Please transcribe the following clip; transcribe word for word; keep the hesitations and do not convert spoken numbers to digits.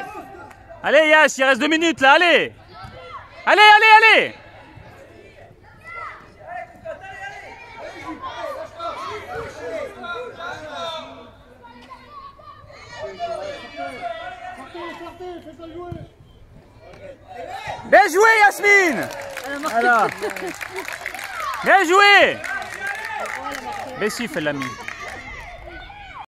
Allez Yass, il reste deux minutes là, allez. Allez, allez, allez. Bien joué Yasmine. Voilà. Bien joué. Bessif elle l'a mis.